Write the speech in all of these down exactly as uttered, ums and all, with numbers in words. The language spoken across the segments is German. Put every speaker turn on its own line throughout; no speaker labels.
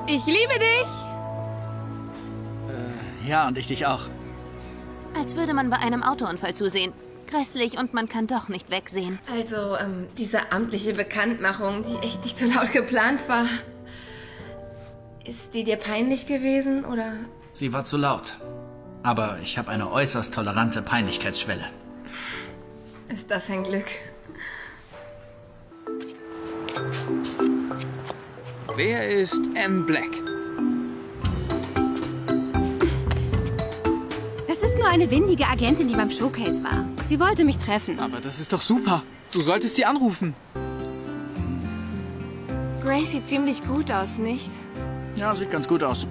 Ich liebe dich!
Äh, ja, und ich dich auch.
Als würde man bei einem Autounfall zusehen. Grässlich und man kann doch nicht wegsehen.
Also, ähm, diese amtliche Bekanntmachung, die echt nicht so laut geplant war. Ist die dir peinlich gewesen, oder?
Sie war zu laut. Aber ich habe eine äußerst tolerante Peinlichkeitsschwelle.
Ist das ein Glück?
Wer ist Anne Black?
Das ist nur eine windige Agentin, die beim Showcase war. Sie wollte mich treffen.
Aber das ist doch super. Du solltest sie anrufen.
Grace sieht ziemlich gut aus, nicht?
Ja, sieht ganz gut aus.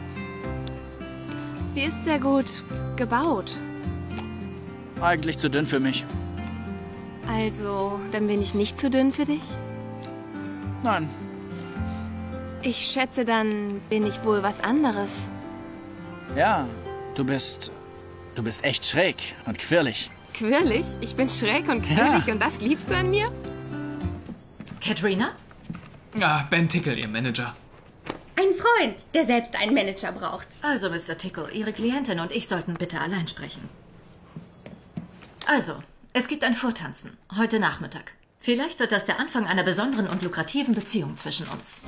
Sie ist sehr gut gebaut.
Eigentlich zu dünn für mich.
Also, dann bin ich nicht zu dünn für dich?
Nein.
Ich schätze, dann bin ich wohl was anderes.
Ja, du bist... Du bist echt schräg und quirlig.
Quirlig? Ich bin schräg und quirlig
Ja.
und das liebst du an mir?
Katrina?
Ah, Ben Tickle, ihr Manager.
Ein Freund, der selbst einen Manager braucht.
Also, Mister Tickle, Ihre Klientin und ich sollten bitte allein sprechen. Also, es gibt ein Vortanzen. Heute Nachmittag. Vielleicht wird das der Anfang einer besonderen und lukrativen Beziehung zwischen uns.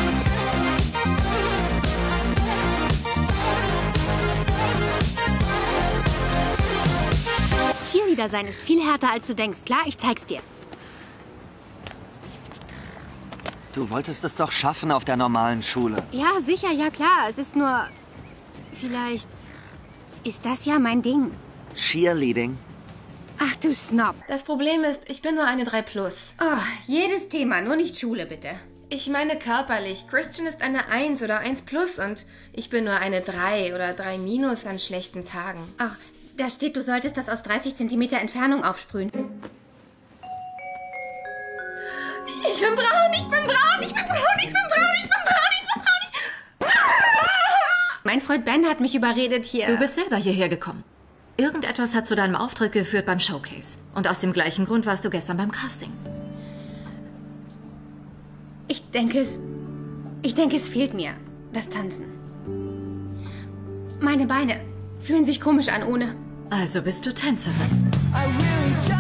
Cheerleader sein ist viel härter, als du denkst. Klar, ich zeig's dir.
Du wolltest es doch schaffen auf der normalen Schule.
Ja, sicher, ja klar. Es ist nur... Vielleicht ist das ja mein Ding.
Cheerleading.
Ach du Snob.
Das Problem ist, ich bin nur eine drei plus.
Oh, jedes Thema, nur nicht Schule, bitte.
Ich meine körperlich. Christian ist eine eins oder eins plus und ich bin nur eine drei oder drei minus an schlechten Tagen.
Ach, da steht, du solltest das aus dreißig Zentimeter Entfernung aufsprühen.
Ich bin braun, ich bin braun, ich bin braun, ich bin braun, ich bin braun, ich bin braun. Ich...
Mein Freund Ben hat mich überredet, hier...
Du bist selber hierher gekommen. Irgendetwas hat zu deinem Auftritt geführt beim Showcase. Und aus dem gleichen Grund warst du gestern beim Casting.
Ich denke es... Ich denke, es fehlt mir, das Tanzen. Meine Beine fühlen sich komisch an ohne.
Also bist du Tänzerin.
I really